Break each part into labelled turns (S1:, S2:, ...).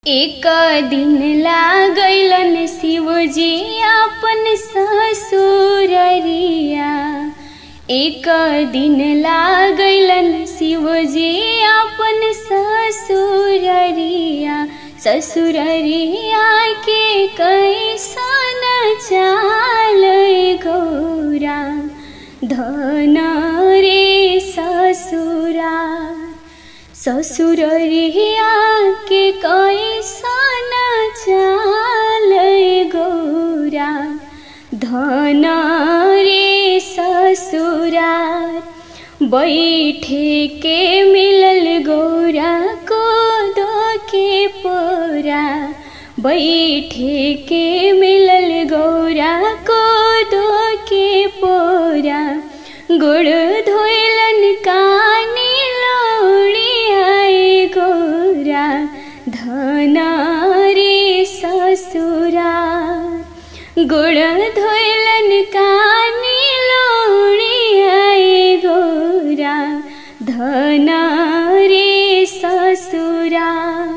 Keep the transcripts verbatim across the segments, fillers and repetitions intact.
S1: एक दिन लागलन शिवजी अपन ससुररिया। एक दिन लागलन शिवजी अपन ससुररिया। ससुररिया के कैसन चाल गौरा धन रे ससुरा। ससुररिया के कैसन चाल गौरा धन रे ससुरा। बैठे के मिलल गौरा कोदो के पोरा। बैठे के मिलल गौरा कोदो के पोरा। गुड़ धोइलन कानी लौड़ियाए गौरा धन रे ससुरा। गुड़ धोइलन कानी लौड़ियाए गौरा धन रे ससुरा।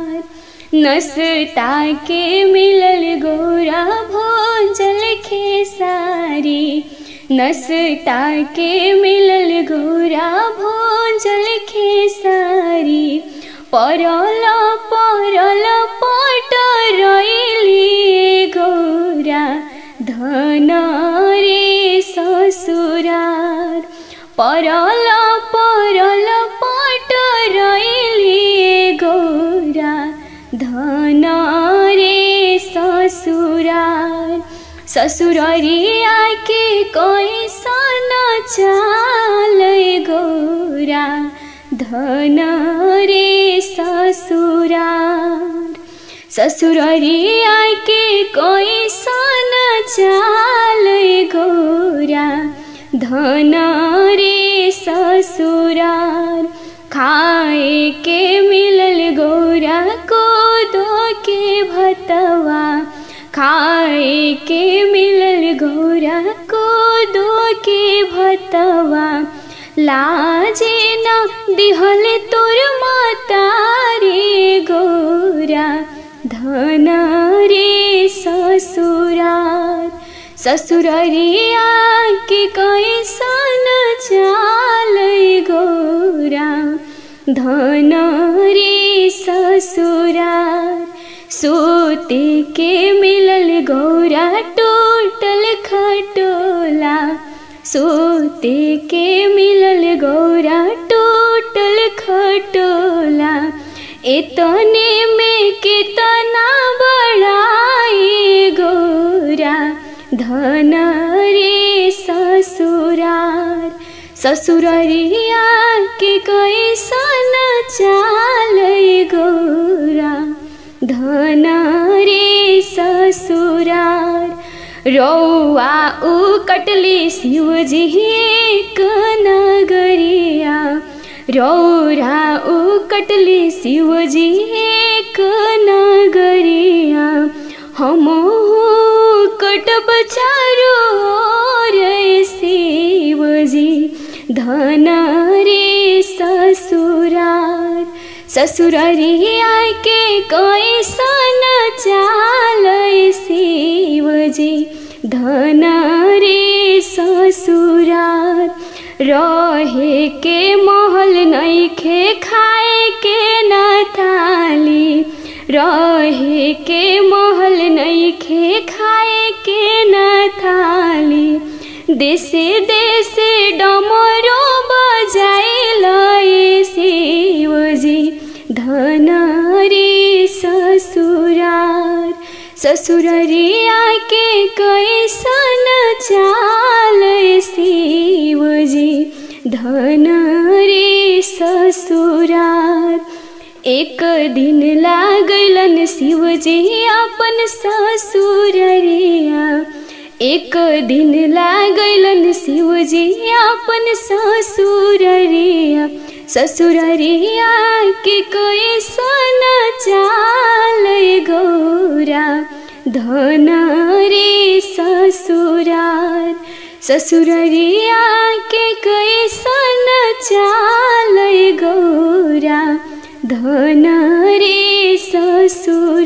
S1: नसता के मिलल गौरा भोजल खेसारी। नसता के मिलल गौरा भोजल खेसारी। परल परल पटरैली गौरा धन रे ससुरा। परल परल पटरैली गौरा धन रे ससुरा। ससुररिया के कैसन चाल गौरा धन रे ससुरा। ससुररिया के कैसन चाल गौरा धन रे ससुरा। खाए के मिलल गौरा कोदो के भतवा। खाए के मिलल गौरा कोदो के भतवा। लाजे न दिहल तोर मातारे गौरा धन रे ससुरा। ससुररिया के कैसन चाल गौरा धन रे ससुरा। सोते के मिलल गौरा टूटल खटोला। सोते के मिलल गौरा टूटल खटोला। एतने में कितना बड़ाई गौरा धन रे ससुरा। ससुररिया के कैसन चाल गौरा धन रे ससुरा। रौआ उ कटली शिवजी एक नगरिया। रौरा उ कटली शिवजी एक नगरिया। हम कटब चारो रे शिवजी धन रे ससुरा। ससुररिया के कैसन चाल शिवजी धन रे ससुरा। रहे के महल नइखे खाए के न थाली। रहे के महल नइखे खाए के न थाली। देशे देशे डमरू बजाइले शिवजी धन रे ससुरा। ससुररिया के कैसन चाल शिवजी धन रे ससुरा। एक दिन लागलन शिवजी अपन ससुररिया। एक दिन लागलन शिवजी अपन ससुररिया। ससुररिया के कैसन चाल गौरा धन रे ससुरा। ससुररिया के कैसन चाल गौरा धन रे ससुर।